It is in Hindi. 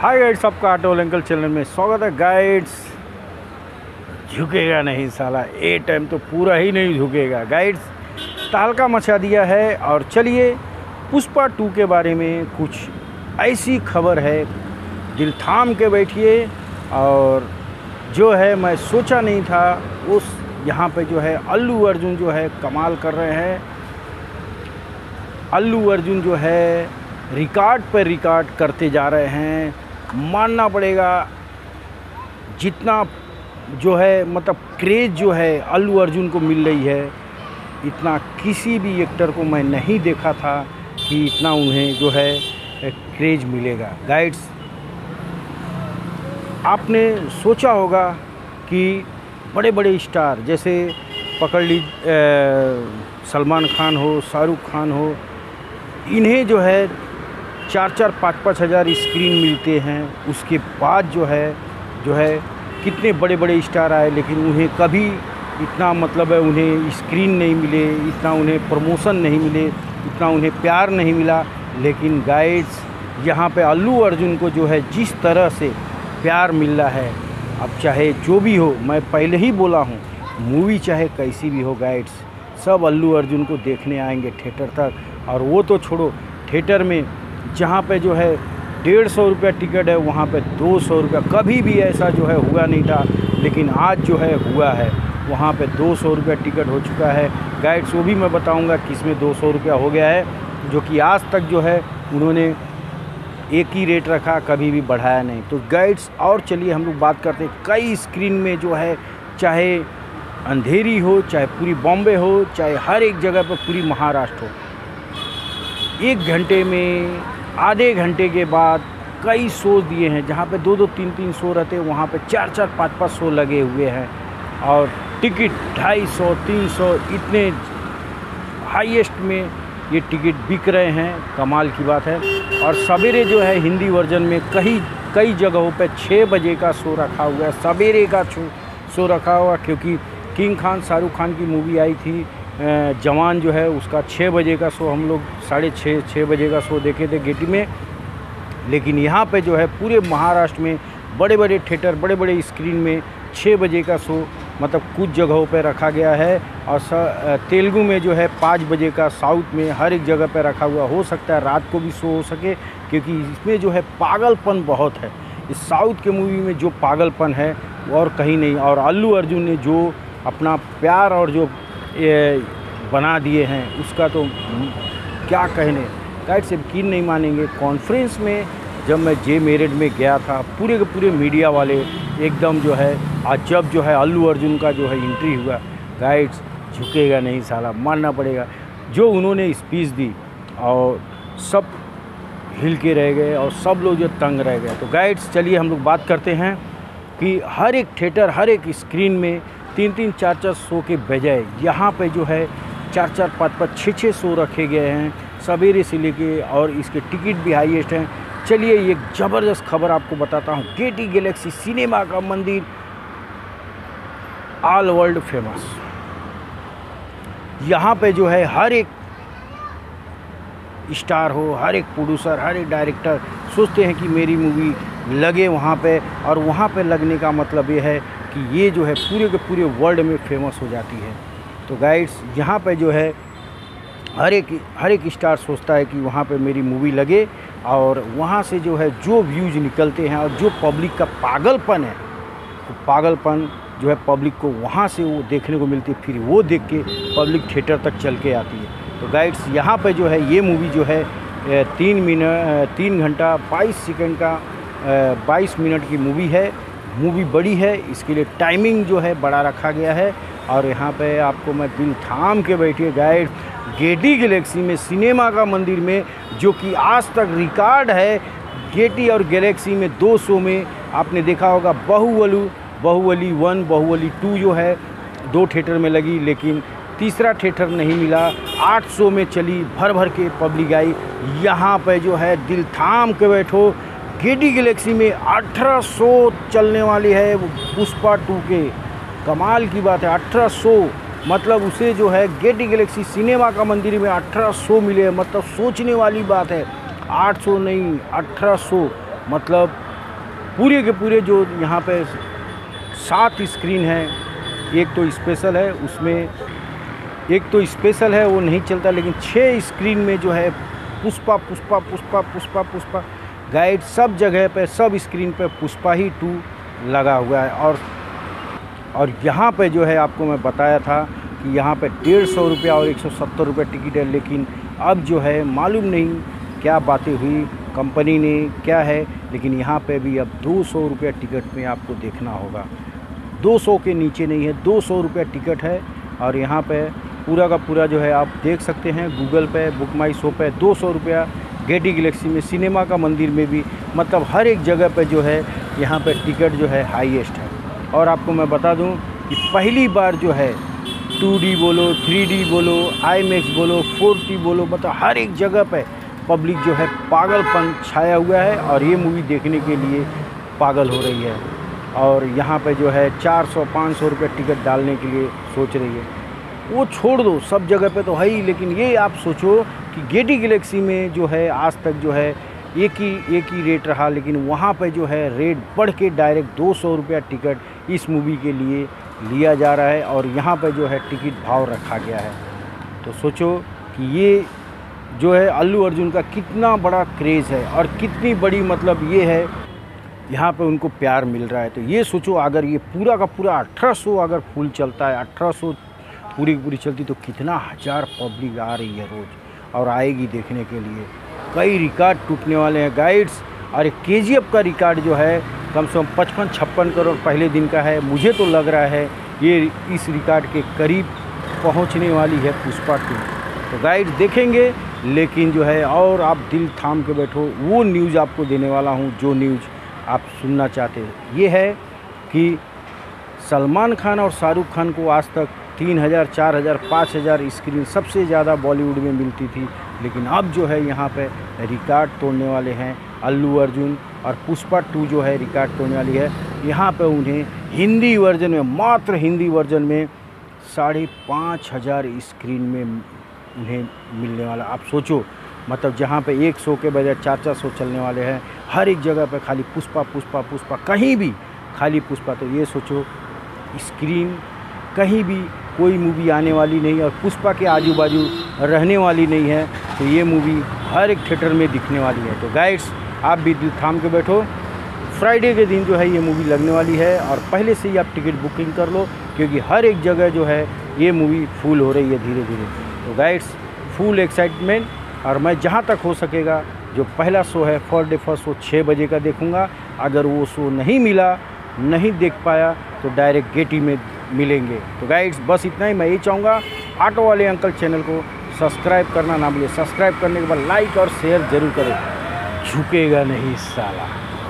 हाय गाइड्स, आपका ऑटो अंकल चैनल में स्वागत है। गाइड्स, झुकेगा नहीं साला, ए टाइम तो पूरा ही नहीं झुकेगा। गाइड्स, तहलका मचा दिया है। और चलिए पुष्पा 2 के बारे में कुछ ऐसी खबर है, दिल थाम के बैठिए। और जो है मैं सोचा नहीं था, उस यहाँ पे जो है अल्लू अर्जुन जो है कमाल कर रहे हैं। अल्लू अर्जुन जो है रिकॉर्ड पर रिकॉर्ड करते जा रहे हैं। मानना पड़ेगा, जितना जो है मतलब क्रेज़ जो है अल्लू अर्जुन को मिल रही है, इतना किसी भी एक्टर को मैं नहीं देखा था कि इतना उन्हें जो है क्रेज़ मिलेगा। गाइड्स, आपने सोचा होगा कि बड़े बड़े स्टार जैसे पकड़ ली सलमान खान हो, शाहरुख खान हो, इन्हें जो है 4-4, 5-5 हज़ार स्क्रीन मिलते हैं। उसके बाद जो है कितने बड़े बड़े स्टार आए, लेकिन उन्हें कभी इतना मतलब है उन्हें स्क्रीन नहीं मिले, इतना उन्हें प्रमोशन नहीं मिले, इतना उन्हें प्यार नहीं मिला। लेकिन गाइड्स, यहाँ पे अल्लू अर्जुन को जो है जिस तरह से प्यार मिल रहा है, अब चाहे जो भी हो, मैं पहले ही बोला हूँ, मूवी चाहे कैसी भी हो गाइड्स, सब अल्लू अर्जुन को देखने आएंगे थिएटर तक। और वो तो छोड़ो, थिएटर में जहाँ पे जो है 150 रुपया टिकट है, वहाँ पे 200 रुपया। कभी भी ऐसा जो है हुआ नहीं था, लेकिन आज जो है हुआ है। वहाँ पे 200 रुपया टिकट हो चुका है। गाइड्स, वो भी मैं बताऊँगा कि इसमें 200 रुपया हो गया है, जो कि आज तक जो है उन्होंने एक ही रेट रखा, कभी भी बढ़ाया नहीं। तो गाइड्स, और चलिए हम लोग बात करते हैं। कई स्क्रीन में जो है, चाहे अंधेरी हो, चाहे पूरी बॉम्बे हो, चाहे हर एक जगह पर पूरी महाराष्ट्र हो, 1 घंटे में आधे घंटे के बाद कई शो दिए हैं। जहाँ पे 2-2, 3-3 शो रहते हैं, वहाँ पे 4-4, 5-5 शो लगे हुए हैं। और टिकट 250, 300 इतने हाईएस्ट में ये टिकट बिक रहे हैं। कमाल की बात है। और सवेरे जो है हिंदी वर्जन में कई जगहों पे 6 बजे का शो रखा हुआ है, सवेरे का शो रखा हुआ, क्योंकि किंग खान शाहरुख खान की मूवी आई थी जवान, जो है उसका 6 बजे का शो, हम लोग 6:30 बजे का शो देखे थे गेटी में। लेकिन यहाँ पे जो है पूरे महाराष्ट्र में बड़े बड़े थिएटर, बड़े बड़े स्क्रीन में 6 बजे का शो मतलब कुछ जगहों पे रखा गया है। और तेलुगु में जो है 5 बजे का, साउथ में हर एक जगह पे रखा हुआ। हो सकता है रात को भी शो हो सके, क्योंकि इसमें जो है पागलपन बहुत है। इस साउथ के मूवी में जो पागलपन है वो और कहीं नहीं। और अल्लू अर्जुन ने जो अपना प्यार और जो बना दिए हैं, उसका तो क्या कहने। गाइड्स, यकीन नहीं मानेंगे, कॉन्फ्रेंस में जब मैं जे मेरिट में गया था, पूरे के पूरे मीडिया वाले एकदम जो है, आज जब जो है अल्लू अर्जुन का जो है एंट्री हुआ, गाइड्स झुकेगा नहीं साला, मानना पड़ेगा। जो उन्होंने स्पीच दी और सब हिल के रह गए और सब लोग जो तंग रह गए। तो गाइड्स, चलिए हम लोग बात करते हैं कि हर एक थिएटर, हर एक स्क्रीन में 3-3, 4-4 शो के बजाय यहाँ पे जो है 4-4, 5-5, 6-6 शो रखे गए हैं सवेरे से लेके, और इसके टिकट भी हाईएस्ट हैं। चलिए एक ज़बरदस्त खबर आपको बताता हूँ। गेटी गैलेक्सी सिनेमा का मंदिर ऑल वर्ल्ड फेमस। यहाँ पे जो है हर एक स्टार हो, हर एक प्रोड्यूसर, हर एक डायरेक्टर सोचते हैं कि मेरी मूवी लगे वहाँ पे। और वहाँ पे लगने का मतलब ये है कि ये जो है पूरे के पूरे वर्ल्ड में फेमस हो जाती है। तो गाइड्स, यहाँ पे जो है हर एक स्टार सोचता है कि वहाँ पे मेरी मूवी लगे, और वहाँ से जो है जो व्यूज़ निकलते हैं और जो पब्लिक का पागलपन है, तो पागलपन जो है पब्लिक को वहाँ से वो देखने को मिलती है। फिर वो देख के पब्लिक थिएटर तक चल के आती है। तो गाइड्स, यहाँ पे जो है ये मूवी जो है 3 घंटा 22 सेकंड का 22 मिनट की मूवी है। मूवी बड़ी है, इसके लिए टाइमिंग जो है बड़ा रखा गया है। और यहाँ पे आपको मैं दिल थाम के बैठिए गाइड, गेटी गैलेक्सी में सिनेमा का मंदिर में, जो कि आज तक रिकॉर्ड है, गेटी और गैलेक्सी में 2 शो में आपने देखा होगा। बाहुबली 1, बाहुबली 2 जो है 2 थिएटर में लगी, लेकिन तीसरा थिएटर नहीं मिला। 8 शो में चली, भर भर के पब्लिक आई। यहाँ पे जो है दिल थाम के बैठो, गेटी गैलेक्सी में 18 शो चलने वाली है पुष्पा 2 के। कमाल की बात है, 18 शो, मतलब उसे जो है गेटी गैलेक्सी सिनेमा का मंदिर में 18 शो मिले, मतलब सोचने वाली बात है। 800 नहीं, 1800, मतलब पूरे के पूरे जो यहाँ पे 7 स्क्रीन है, एक तो स्पेशल है, उसमें एक तो स्पेशल है वो नहीं चलता, लेकिन 6 स्क्रीन में जो है पुष्पा पुष्पा पुष्पा पुष्पा पुष्पा गाइड सब जगह पे, सब स्क्रीन पे पुष्पा ही 2 लगा हुआ है। और यहाँ पे जो है आपको मैं बताया था कि यहाँ पे 150 रुपया और 170 रुपये टिकट है, लेकिन अब जो है मालूम नहीं क्या बातें हुई कंपनी ने क्या है, लेकिन यहाँ पे भी अब 200 रुपये टिकट में आपको देखना होगा। 200 के नीचे नहीं है, 200 रुपये टिकट है। और यहाँ पे पूरा का पूरा जो है आप देख सकते हैं गूगल पे, बुक माई शो पे 200 रुपया। गेटी गैलेक्सी में, सिनेमा का मंदिर में भी, मतलब हर एक जगह पे जो है यहाँ पे टिकट जो है हाईएस्ट है। और आपको मैं बता दूं कि पहली बार जो है 2D बोलो, 3D बोलो, IMAX बोलो, 4D बोलो, मतलब हर एक जगह पे पब्लिक जो है पागलपन छाया हुआ है और ये मूवी देखने के लिए पागल हो रही है। और यहाँ पे जो है 400-500 रुपये टिकट डालने के लिए सोच रही है। वो छोड़ दो, सब जगह पे तो है ही, लेकिन ये आप सोचो कि गेटी गैलेक्सी में जो है आज तक जो है एक ही रेट रहा, लेकिन वहाँ पे जो है रेट बढ़ के डायरेक्ट 200 रुपया टिकट इस मूवी के लिए लिया जा रहा है। और यहाँ पे जो है टिकट भाव रखा गया है। तो सोचो कि ये जो है अल्लू अर्जुन का कितना बड़ा क्रेज़ है और कितनी बड़ी मतलब ये है यहाँ पे उनको प्यार मिल रहा है। तो ये सोचो अगर ये पूरा का पूरा 1800 अगर फुल चलता है, 1800 पूरी की पूरी चलती, तो कितना हज़ार पब्लिक आ रही है रोज़ और आएगी देखने के लिए। कई रिकॉर्ड टूटने वाले हैं गाइड्स। और KGF का रिकॉर्ड जो है कम से कम 55-56 करोड़ पहले दिन का है। मुझे तो लग रहा है ये इस रिकॉर्ड के करीब पहुंचने वाली है पुष्पा 2। तो गाइड देखेंगे, लेकिन जो है और आप दिल थाम के बैठो, वो न्यूज़ आपको देने वाला हूँ जो न्यूज़ आप सुनना चाहते हैं। ये है कि सलमान खान और शाहरुख खान को आज तक 3000, 4000, 5000 स्क्रीन सबसे ज़्यादा बॉलीवुड में मिलती थी, लेकिन अब जो है यहाँ पे रिकॉर्ड तोड़ने वाले हैं अल्लू अर्जुन। और पुष्पा 2 जो है रिकॉर्ड तोड़ने वाली है। यहाँ पे उन्हें हिंदी वर्जन में, मात्र हिंदी वर्जन में 5500 स्क्रीन में उन्हें मिलने वाला। आप सोचो, मतलब जहाँ पे 100 के बजाय 400 चलने वाले हैं, हर एक जगह पे खाली पुष्पा पुष्पा पुष्पा, कहीं भी खाली पुष्पा। तो ये सोचो स्क्रीन कहीं भी कोई मूवी आने वाली नहीं और पुष्पा के आजू बाजू रहने वाली नहीं है। तो ये मूवी हर एक थिएटर में दिखने वाली है। तो गाइड्स आप भी दिल थाम के बैठो, फ्राइडे के दिन जो है ये मूवी लगने वाली है और पहले से ही आप टिकट बुकिंग कर लो, क्योंकि हर एक जगह जो है ये मूवी फुल हो रही है धीरे धीरे। तो गाइड्स फुल एक्साइटमेंट। और मैं जहाँ तक हो सकेगा जो पहला शो है फॉर डे फर्स्ट शो 6 बजे का देखूँगा। अगर वो शो नहीं मिला, नहीं देख पाया, तो डायरेक्ट गेटी में मिलेंगे। तो गाइड्स बस इतना ही मैं ये चाहूँगा, ऑटो वाले अंकल चैनल को सब्सक्राइब करना ना भूलिए। सब्सक्राइब करने के बाद लाइक और शेयर ज़रूर करें, झुकेगा नहीं साला।